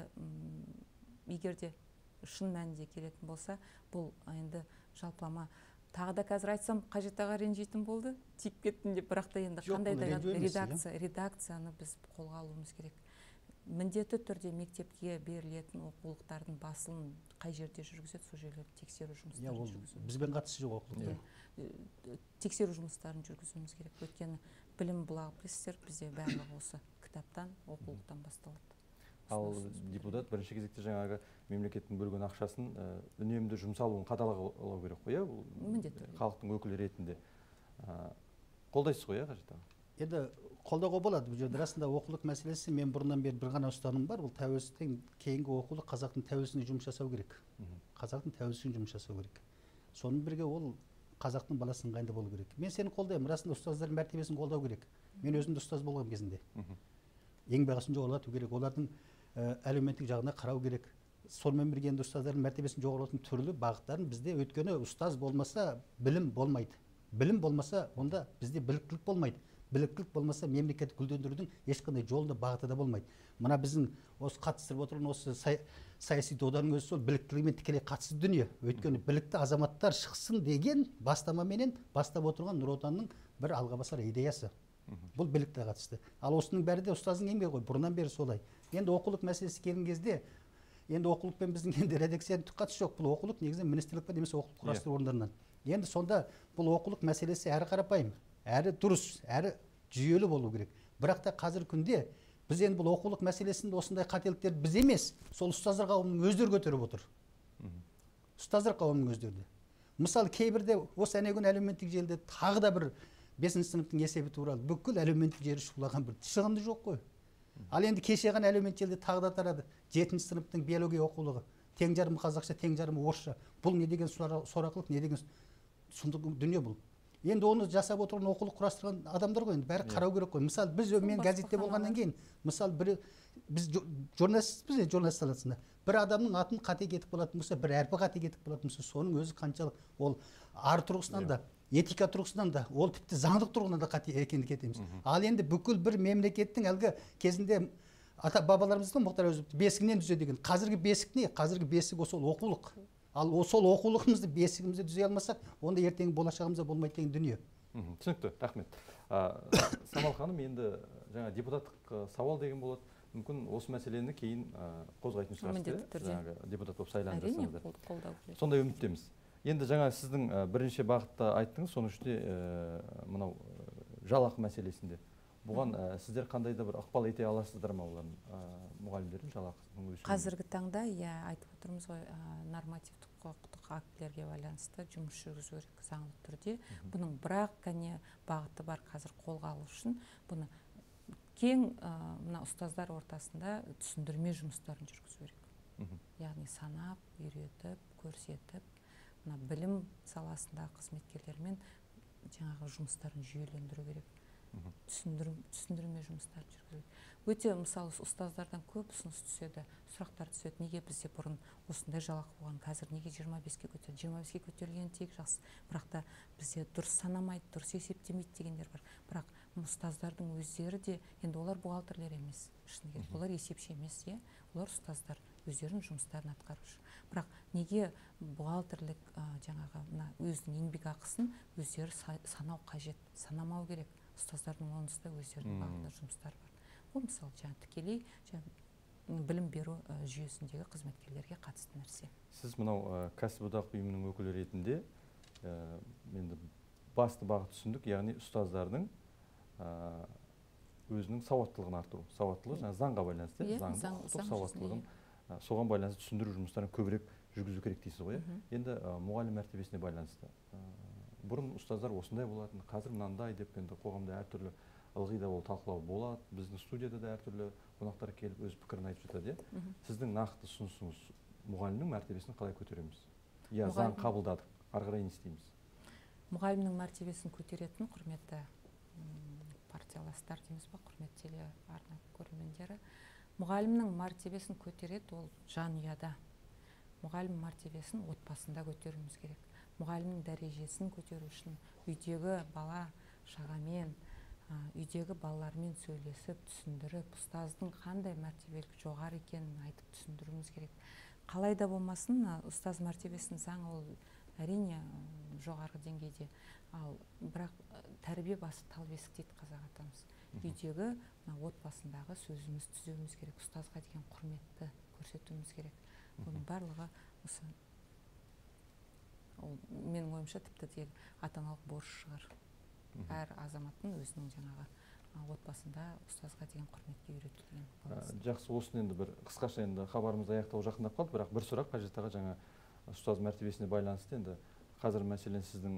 егерде шын мәнінде келетін болса, бұл енді жалпылама тағы да қазір айтсам қажеттіға ренжитін болды, тиіп кеттім деп, бірақ та енді қандай да редакцияны біз қолға алуымыз керек. Міндетті түрде мектепке берілетін оқулықтардың басылымын қай жерде жүргізеді, сол жерлерде тексеру жұмыстарын жүргізу. Бізбен қатысы жоқ оқулықтар. Тексеру жұмыстарын жүргізуіміз керек. Өйткені білім бұлағы білесіздер, бізде барлығы осы кітаптан, оқулықтан басталады. Ал депутат бірінші кезекте жаңағы мемлекеттің бөлген ақшасын үнемді жұмсалуын қадағалау керек қой, міндетті. Халықтың өкілі ретінде. Қолдайсыз ғой, қажет аға? Енді қолдауға болады. Бұл жерде расында оқулық мәселесі мен бұрыннан бері бір ғана ұстаным бар. Бұл тәуелсіздіктен кейінгі оқулық қазақтың тәуелсіздігіне жұмыс жасау керек. Қазақтың тәуелсіздігіне жұмыс жасау керек. Сонымен бірге ол қазақтың баласы ыңғайында болу керек. Мен сені қолдаймын. Расында ұстаздардың мәртебесін қолдау керек. Мен өзім де ұстаз болған кезінде. Еңбекақысын жоғарылату керек. Олардың әлеуметтік жағына қарау керек. Сонымен бірге енді ұстаздардың мәртебесін жоғарылатудың түрлі бағыттарын бізде, өйткені ұстаз болмаса білім болмайды. Білім болмаса онда бізде біліктілік болмайды. Біліктілік болмаса мемлекетті гүлдендірудің ешқандай жолында бағыты да болмайды. Мына біздің осы қатыстырып отырған осы саяси доданың өзі сол біліктілігімен тікелей қатысты дүние. Өйткені білікті азаматтар шықсын деген бастамаменен бастап отырған Нұр Отанның бір алға басар идеясы. Бұл білікті қатысты. Ал осының бәрі де ұстаздың еңбегі ғой, бұрыннан бері солай. Енді оқулық мәселесі келген кезде, енді оқулықпен біздің енді редакцияның түк қатысы жоқ. Бұл оқулық негізінен министрлікпен немесе оқулық құрастыру орындарынан. Енді сонда бұл оқулық мәселесі әрі қарапайым, әрі дұрыс, әрі жүйелі болу керек. Бірақ та қазіргі күнде біз енді бұл оқулық мәселесінде осындай қателіктер біз емес, сол ұстаздар қауымының өздері көтеріп отыр. Ұстаздар қауымының өздері. Мысалы кейбірде осы әнегүн әлеуметтік желіде тағы да бір 5-ші сыныптың есебі туралы бүкіл әлеуметтік желі шулаған бір шығынды жоқ қой. Ал енді кеше ғана әлеуметтік желіде тағы да тарады. 7-ші сыныптың биология оқулығы, тең жарым қазақша, тең жарым орысша. Бұл не деген сорақылық, не деген сұмдық дүние бұл. Енді оны жасап отырған оқулық құрастырған адамдар ғой, енді бәрі қарау керек қой. Мысалы біз мен газетте болғаннан кейін, мысалы біз журналистпіз, журналист саласында. Бір адамның атын қате кетіп қалатын болса, бір әрпі қате кетіп қалатын болса, соның өзі қаншалық ол ар тұрғысынан да, этика тұрғысынан да, ол тіпті заңдық тұрғысынан да қате екенін кетеміз. Ал енді бүкіл бір мемлекеттің әлгі кезінде ата бабаларымыздың Мұхтар Әуезовті бесігінен түзе деген. Қазіргі бесік не? Қазіргі бесік сол оқулық. Ал сол оқулығымызды, бесігімізді түзей алмасақ, онда ертеңгі болашағымызда болмайды деген дүние. Түсінікті, рахмет. Самал ханым, енді жаңа депутаттық сауал деген болады. Мүмкін осы мәселені кейін қозғайтын шығарсыз, депутат болып сайланып. Сондай үміттеміз. Енді жаңа сіздің бірінші бағытта айттыңыз, соның ішінде мынау жалақы мәселесінде. Бұған сіздер қандай да бір ықпал ете аласыздар ма олардың мұғалімдердің жалақысының өсуіне? Қазіргі таңда айтып отырмыз ғой, нормативтік құқықтық актілерге байланысты жұмыс жүргізу керек заңды түрде. Бұның бірақ кәне бағыты бар қазір қолға алу үшін. Бұны кең мына ұстаздар ортасында түсіндірме жұмыстарын жүргізу керек. Яғни санап, үйретіп, көрсетіп, мына білім саласындағы қызметкерлермен жаңағы жұмыстарын жүйелендіру керек. Түсіндірме жұмыстарын жүргізу. Өте мысалы ұстаздардан көп ұсыныс түседі, сұрақтар түседі. Неге бізде бұрын осындай жалақы болған, қазір неге 25-ке көтерілді? 25-ке көтерілген тек жақсы, бірақ та бізде дұрыс санамайды, дұрыс есептемейді дегендер бар. Бірақ ұстаздардың өздері де, енді олар бухгалтерлер емес, шыны керек, олар есепші емес, олар ұстаздар, өздерінің жұмыстарын атқарушы. Бірақ неге бухгалтерлік жаңағы өзінің еңбек ақысын өздері санау қажет, санамау керек? Ұстаздардың онысы да өздерінің бағында жұмыстар бар. Ол мысалы тікелей білім беру жүйесіндегі қызметкерлерге қатысты нәрсе. Сіз мынау кәсіподақ ұйымының өкілі ретінде енді басты бағыт түсіндік, яғни ұстаздардың өзінің сауаттылығын арттыру. Сауаттылығы жаңа заңға байланысты, заңды құқықтық сауаттылығын соған байланысты түсіндіру жұмыстарын көбірек жүргізу керек дейсіз ғой. Енді мұғалім мәртебесіне байланысты. Бұрын ұстаздар осындай болатын, қазір мынандай деп енді қоғамда әртүрлі ылғи да ол талқылау болады. Біздің студияда да әртүрлі қонақтар келіп өз пікірін айтып жатады. Сіздің нақты ұсынысыңыз мұғалімнің мәртебесін қалай көтереміз? Иә, заң қабылдадық, ары қарай не істейміз? Мұғалімнің мәртебесін көтеретін, құрметті партияластар дейміз ба, құрметті телеарна көрермендері, мұғалімнің мәртебесін көтереді ол жанұяда. Мұғалім мәртебесін отбасында көтеруіміз керек. Мұғалімнің дәрежесін көтеру үшін үйдегі бала шағамен, үйдегі балалармен сөйлесіп, түсіндіріп, ұстаздың қандай мәртебелік жоғары екенін айтып түсіндіруіміз керек. Қалай да болмасын, ұстаз мәртебесін заң ол әрине жоғарғы деңгейде, ал бірақ тәрбие басы тал бесік дейді қазақ атамыз. Үйдегі отбасындағы сөзіміз түзеуіміз керек, ұстазға деген құрметті көрсетуіміз керек. Бұның барлығы осы, менің ойымша тіпті ата-аналық борыш шығар. Әр азаматтың өзінің жаңағы отбасында ұстазға деген құрметке үйрету деген. Жақсы, осыны енді бір қысқаша енді хабарымыз аяқтау жақындап қалды, бірақ бір сұрақ қажет аға, жаңа ұстаз мәртебесіне байланысты енді қазір мәселен сіздің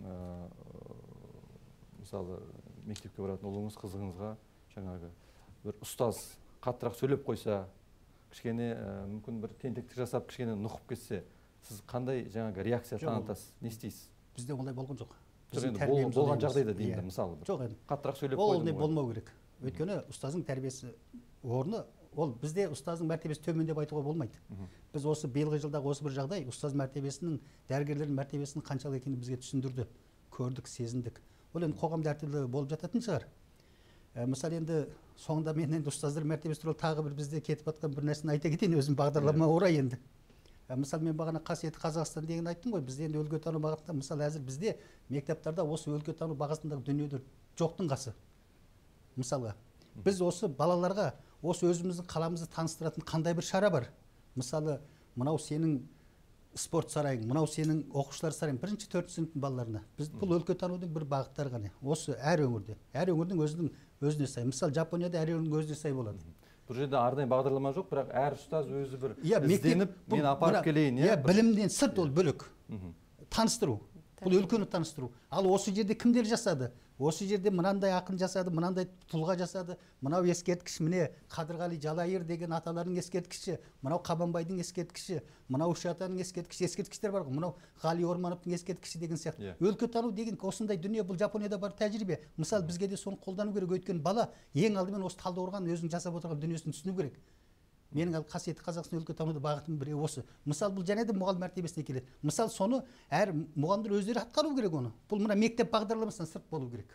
мысалы мектепке баратын ұлыңыз, қызыңызға жаңағы бір ұстаз қаттырақ сөйлеп қойса, кішкене мүмкін бір тентектік жасап кішкене нұқып кетсе, сіз қандай жаңағы реакция танытасыз, не істейсіз? Бізде ондай болған жоқ. Болған жағдайда деймін, мысалы жоқ, енді қаттырақ сөйлеп қойдым. Ол болмау керек. Өйткені ұстаздың тәрбиесі орны, ол бізде ұстаздың мәртебесі төмен деп айтуға болмайды. Біз осы биылғы жылдағы осы бір жағдай ұстаз мәртебесінің, дәрігерлердің мәртебесінің қаншалық екенін бізге түсіндірді, көрдік, сезіндік. Ол енді қоғамда әртүрлі болып жататын шығар. Мысалы енді соңында мен енді ұстаздар мәртебесі туралы тағы бір бізде кетіп жатқан бір нәрсені айта кетейін, өзім бағдарлама орай енді. Мысалы мен бағана қасиетті Қазақстан деген айттым ғой, бізде енді өлкетану бағытында, мысалы әзір бізде мектептарда осы өлкетану бағасындағы дүниелер жоқтың қасы. Мысалға, біз осы балаларға осы өзіміздің қаламызды таныстыратын қандай бір шара бар? Мысалы, мынау сенің спорт сарайың, мынау сенің оқушылар сарайың, 1-4 сыныптың балаларына. Біз бұл өлкетанудың бір бағыттары ғана. Осы әр өңірдің өзіне сай. Мысалы, Жапонияда әр өңірдің өзіне сай болады. Бұл жерде арнайы бағдарлама жоқ, бірақ әр ұстаз өзі бір ізденіп, мен апарып келейін. Білімнен сырт ол бөлек. Таныстыру. Бұл өлкені таныстыру. Ал осы жерде кімдер жасады? Осы жерде мынандай ақын жасады, мынандай тұлға жасады, мынау ескерткіш, міне Қадырғали Жалайыр деген аталардың ескерткіші, мынау Қабанбайдың ескерткіші, мынау Үш атаның ескерткіштер бар ғой, мынау Ғали Ормановтың ескерткіші деген сияқты. Өлкетану деген осындай дүние, бұл Жапонияда бар тәжірибе. Мысалы, бізге де соны қолдану керек, өйткені бала ең алдымен осы Талдықорған өзінің жасап отырған дүниесін түсіну керек. Менің қасиетті Қазақстан өлкетануды бағытым бірі осы. Мысалы, бұл және де мұғалім мәртебесіне келеді. Мысалы, соны әр мұғалімдер өздері атқару керек оны. Бұл мына мектеп бағдарламасынан сырт болу керек.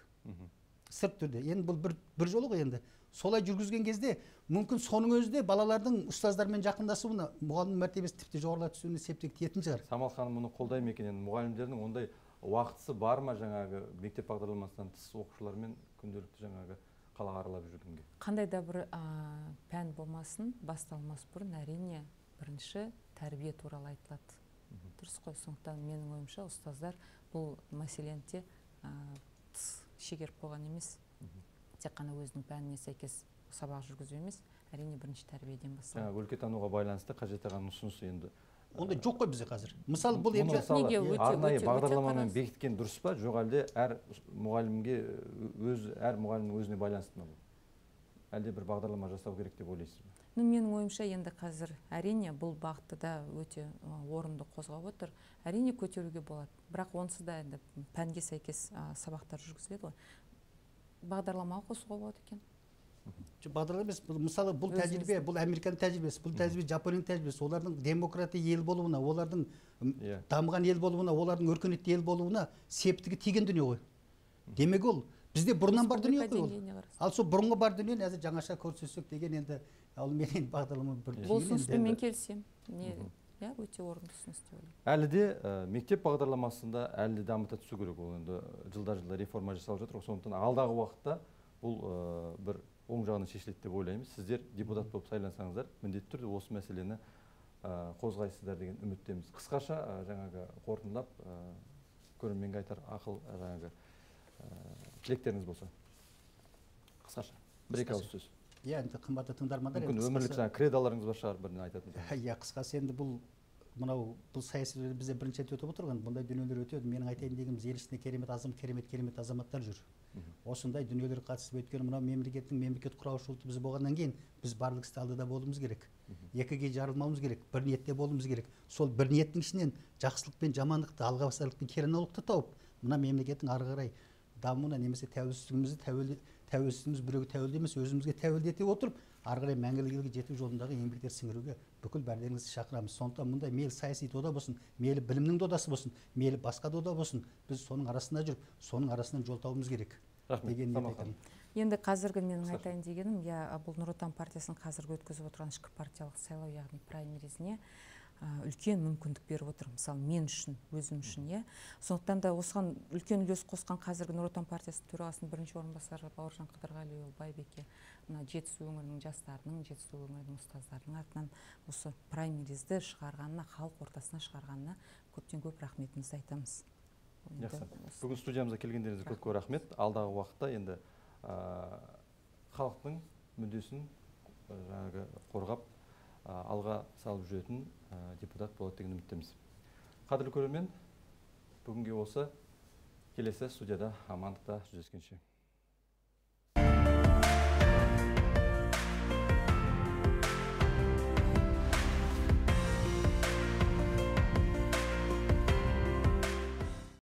Сырт түрде. Енді бұл бір жолы ғой енді. Солай жүргізген кезде мүмкін соның өзі де балалардың ұстаздармен жақындасуына, мұғалім мәртебесі тіпті жоғарыла түсуіне септік тиетін шығар. Самал ханым мұны қолдаймын екен. Енді мұғалімдердің ондай уақытысы бар ма жаңағы мектеп бағдарламасынан тыс оқушылармен күнделікті жаңағы қалаға аралап жүргенге? Қандай да бір пән болмасын, басталмас бұрын әрине бірінші тәрбие туралы айтылады. Дұрыс қой, сондықтан менің ойымша ұстаздар бұл мәселенде шегеріп қойған емес. Тек қана өзінің пәніне сәйкес сабақ жүргізу емес, әрине бірінші тәрбиеден басталады. Өлкетануға байланысты қажет еткен ұсынысы енді ондай жоқ қой бізде қазір. Мысалы, бұл енді арнайы бағдарламамен бекіткен дұрыс па, жоқ әлде әр мұғалімнің өзіне байланысты ма бұл? Әлде бір бағдарлама жасау керек деп ойлайсыз ба? Менің ойымша енді қазір әрине бұл бағытты да өте орынды қозғап отыр. Әрине көтеруге болады. Бірақ онсыз да енді пәнге сәйкес сабақтар жүргізіледі ғой. Бағдарламаға қосуға болады екен. Бағдарлама емес, мысалы бұл тәжірибе, бұл Американың тәжірибесі, бұл тәжірибе Жапонияның тәжірибесі, олардың демократия ел болуына, олардың дамыған ел болуына, олардың өркениетті ел болуына септігі тиген дүние ғой. Демек ол бізде бұрыннан бар дүние ғой ол. Ал сол бұрынғы бар дүниені әзір жаңаша көрсетсек деген енді ал менің бағдарламам бір бұл ұсыныспен мен келісемін. Өте орынды ұсыныс деп ойлаймын. Әлі де мектеп бағдарламасында әлі де дамыта түсу керек. Ол енді жылдар реформа жасалып жатыр. Сондықтан алдағы уақытта бұл бір оң жағынан шешіледі деп ойлаймыз. Сіздер депутат болып сайлансаңыздар, міндетті түрде осы мәселені қозғайсыздар деген үміттеміз. Қысқаша жаңағы қорытындылап көрерменге айтар ақыл жаңағы тілектеріңіз болса. Қысқаша. бір-екі ауыз сөз. Иә, енді қымбатты тыңдармандар, Мүмкін өмірлік жаңағы кредаларыңыз бар шығар, бірін айтатын. иә, қысқасы енді бұл саяси бізде бірінші рет өтіп отырған, бұндай дүниелер өтеді. Менің айтайын дегенім, ел ішінде керемет азаматтар жүр. Осындай дүниелер қатысып өткен мынау мемлекет құраушы ұлты біз болғаннан кейін біз барлық істі алдыда болуымыз керек. Екіге жарылмауымыз керек, бір ниетте болуымыз керек. Сол бір ниеттің ішінен жақсылық пен жамандықты, алғабастарлық пен керенаулықты тауып, мына мемлекеттің ары қарай дамуына немесе тәуелсіздігіміз біреуге тәуелді емес, өзімізге тәуелді ете отырып, ары қарай мәңгілік елге жету жолындағы еңбектер сіңіруге бүкіл бәрдеріңізді шақырамыз. Сондықтан мұндай мейлі саяси дода болсын, мейлі білімнің додасы болсын, мейлі басқа дода болсын, біз соның арасында жүріп, соның арасынан жол табуымыз керек. Енді қазіргі менің айтайын дегенім, бұл Нұр Отан партиясының қазіргі өткізіп отырған ішкі партиялық сайлау, яғни праймеризіне үлкен мүмкіндік беріп отыр. Мысалы, мен үшін, өзім үшін, сондықтан да осыған үлкен үлес қосқан қазіргі Нұр Отан партиясының төрағасының бірінші орынбасары Бауыржан Қыдырғалиұлы Байбеке, мына Жетісу өңірінің жастарының, Жетісу өңірінің ұстаздарының атынан осы праймеризді шығарғанына, халық ортасына шығарғанына көптен көп рахметімізді айтамыз. Жақсы. Бүгін студиямызға келгендеріңізге көп рахмет. Алдағы уақытта енді халықтың мүддесін қорғап алға салып жүретін депутат болады деген үміттеміз. Қадірлі көрермен, бүгінге осы, келесі студияда амандықта жүздескенше.